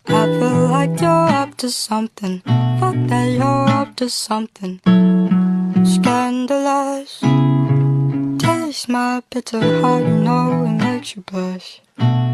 I feel like you're up to something. Fuck that you're up to something scandalous. Taste my bitter heart, you know it makes you blush.